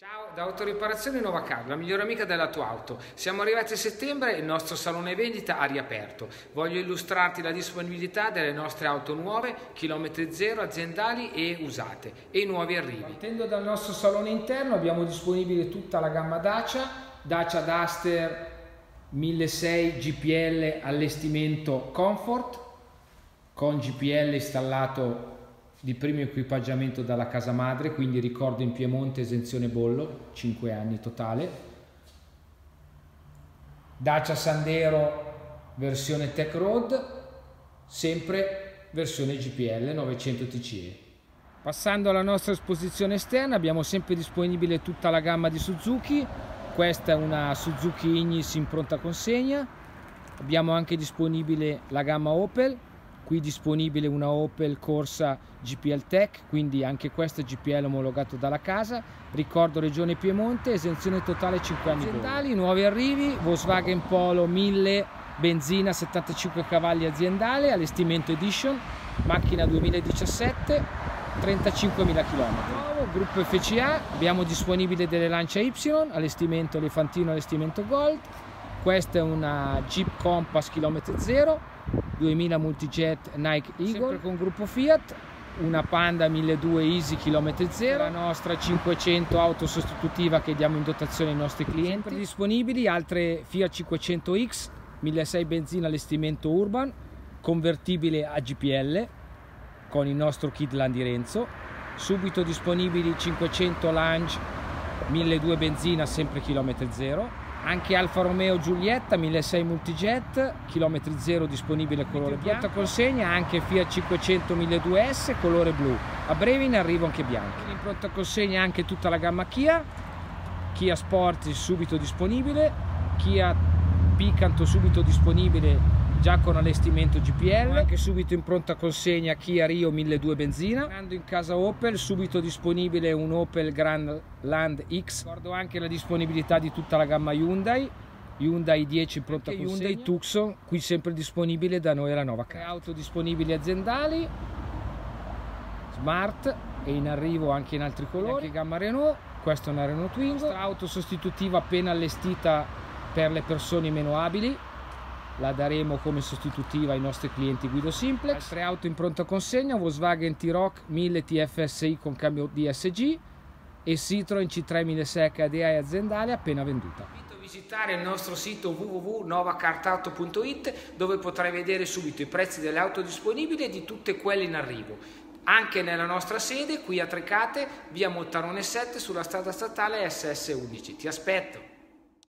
Ciao, da Autoriparazione Nova Car, la migliore amica della tua auto. Siamo arrivati a settembre e il nostro salone vendita ha riaperto. Voglio illustrarti la disponibilità delle nostre auto nuove, chilometri zero, aziendali e usate, e i nuovi arrivi. Partendo dal nostro salone interno abbiamo disponibile tutta la gamma Dacia Duster 1600 GPL allestimento Comfort, con GPL installato di primo equipaggiamento dalla casa madre, quindi ricordo in Piemonte esenzione bollo, 5 anni totale. Dacia Sandero versione Tech Road, sempre versione GPL 900 TCE. Passando alla nostra esposizione esterna abbiamo sempre disponibile tutta la gamma di Suzuki. Questa è una Suzuki Ignis in pronta consegna. Abbiamo anche disponibile la gamma Opel. Qui disponibile una Opel Corsa GPL Tech, quindi anche questo GPL omologato dalla casa. Ricordo Regione Piemonte, esenzione totale 5 anni. Aziendali, nuovi arrivi, Volkswagen Polo 1000 benzina 75 cavalli aziendale, allestimento Edition, macchina 2017, 35.000 km. Gruppo FCA, abbiamo disponibile delle Lancia Y, allestimento Elefantino, allestimento Gold. Questa è una Jeep Compass chilometri zero, 2000 Multijet Nike Eagle, sempre con gruppo Fiat, una Panda 1200 Easy chilometri zero, la nostra 500 auto sostitutiva che diamo in dotazione ai nostri clienti. Sempre disponibili altre Fiat 500X 1600 benzina allestimento Urban, convertibile a GPL con il nostro kit Landi Renzo. Subito disponibili 500 Lange 1200 benzina sempre chilometri zero. Anche Alfa Romeo Giulietta 1600 Multijet, chilometri zero, disponibile colore bianco. In consegna anche Fiat 500 1200S colore blu, a breve in arrivo anche bianchi. In pronta consegna anche tutta la gamma Kia Sportage subito disponibile, Kia Picanto subito disponibile già con allestimento GPL, anche subito in pronta consegna Kia Rio 1200 benzina. Andando in casa Opel, subito disponibile un Opel Grandland X. Ricordo anche la disponibilità di tutta la gamma Hyundai 10 in pronta consegna. Hyundai Tucson, qui sempre disponibile da noi alla Nova Car. Auto disponibili aziendali, Smart e in arrivo anche in altri colori. Anche gamma Renault, questa è una Renault Twingo. Auto sostitutiva appena allestita per le persone meno abili. La daremo come sostitutiva ai nostri clienti Guido Simplex. Altre auto in pronta consegna, Volkswagen T-Roc 1000 TFSI con cambio DSG e Citroen C3 1000 HDI aziendale appena venduta. Vi invito a visitare il nostro sito www.novacartauto.it, dove potrai vedere subito i prezzi delle auto disponibili e di tutte quelle in arrivo. Anche nella nostra sede qui a Trecate, via Montarone 7 sulla strada statale SS11. Ti aspetto!